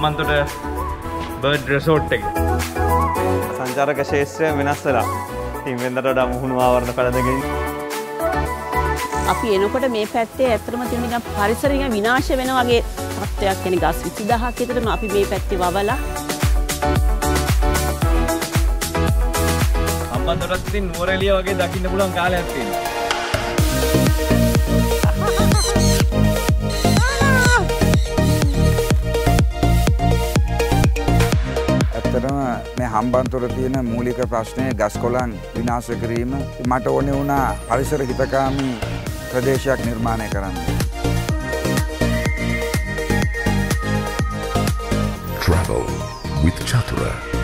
Hambantota bird resort එක. සංචාරක ශේෂ්ත්‍රය වෙනස් වෙලා. ඉතින් වෙනදට වඩා මුහුණු ආවරණ පැලඳගෙන අපි එනකොට මේ පැත්තේ ඇත්තටම තියෙන නිකන් පරිසරය විනාශ වෙන වගේ තත්ත්වයක්. කියන්නේ ගස් 20000ක් විතරම අපි මේ පැත්තේ වවලා හම්බන්තොටත් ඉතින් නුවරඑළිය වගේ දකින්න පුළුවන් කාලයක් තියෙනවා. ඇත්තටම මේ හම්බන්තොට තියෙන මූලික ප්‍රශ්නය ගස් කොළන් විනාශ කිරීම. මට ඕනේ වුණා පරිසර හිතකාමී ප්‍රදේශයක් නිර්මාණය කරන්න. Travel with Chatura.